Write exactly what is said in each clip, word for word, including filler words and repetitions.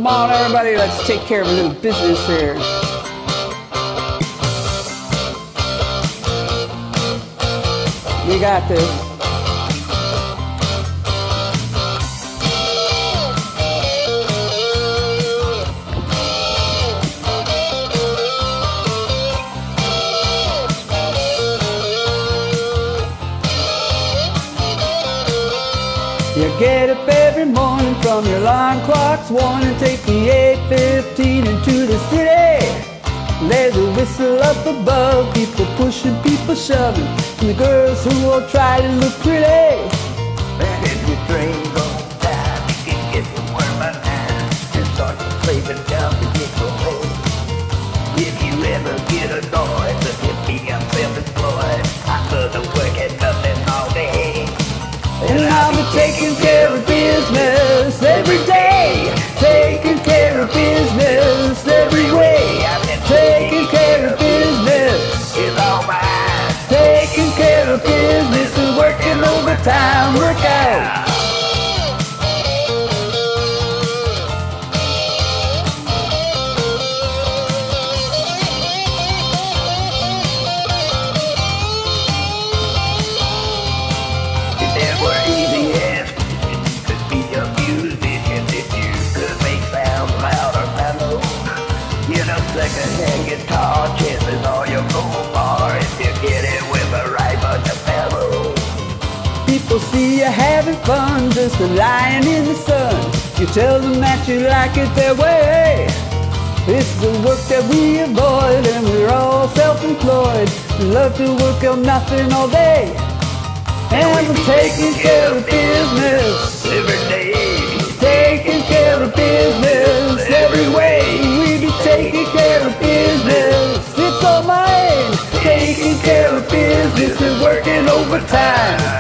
Come on, everybody, let's take care of a little business here. We got this. You get up every morning from your alarm clock's warning, take the eight fifteen into the city. There's a whistle up above, people pushing, people shoving, and the girls who will try to look pretty. And if your dreams on time, you can get to work by nine and start saving down to get your pay. If you ever get annoyed, look at me, I'm self-employed. I could have worked at nothing all day. And I'll be taking care of business every day, taking care of business every way. I've been Taking care of business, It's all mine. taking care of business and working overtime, work out. If there were easy answers, you could be a musician if you could make sounds loud or mellow. You know, second-hand guitar, chances are you'll go far if you get it with a right bunch of fellows. People see you having fun, just lying in the sun. You tell them that you like it their way. It's the work that we avoid, and we're all self-employed. We love to work on nothing all day, and we're taking care of business Every day, taking care of business every way. We be taking care of business. It's all mine. Taking care of business and working overtime.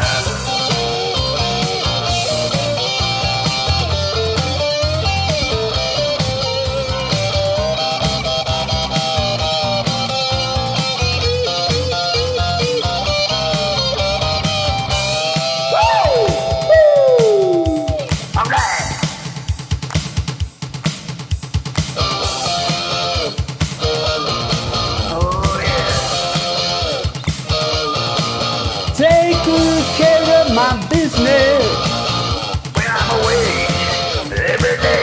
Take good care of my business. when I'm away, every day.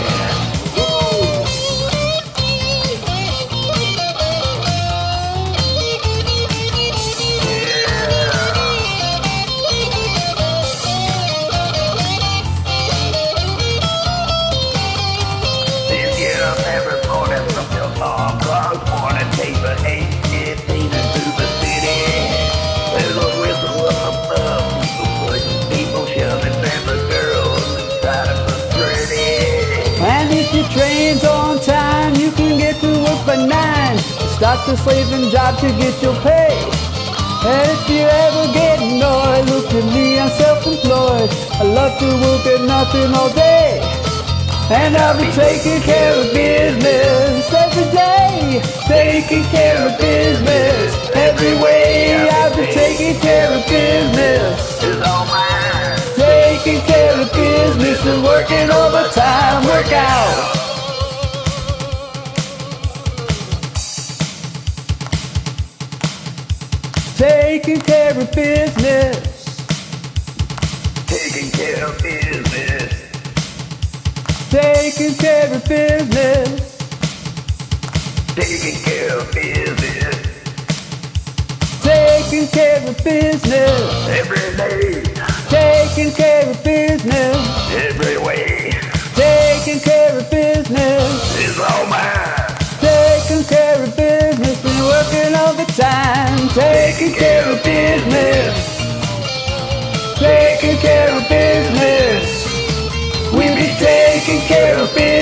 If you get up every morning from your alarm clock, morning paper, eight fifteen into the city. There's a whistle up above, people pushing, people shoving, and the girls try to look pretty. And if your train's on time, you can get to work by nine. Start the slaving job to get your pay. And if you ever get annoyed, look at me, I'm self-employed. I love to work at nothing all day, and I'll be taking care of business every day. Taking care of business every way. I'll be taking care of business. It's all mine. Taking care of business and working overtime, work out. Taking care of business, Taking care of business. taking care of business, Taking care of business. taking care of business, Every day, taking care of business, every way. taking care of business, It's all mine. taking care of business and working overtime, taking care of business, taking care of business. We be taking care of business.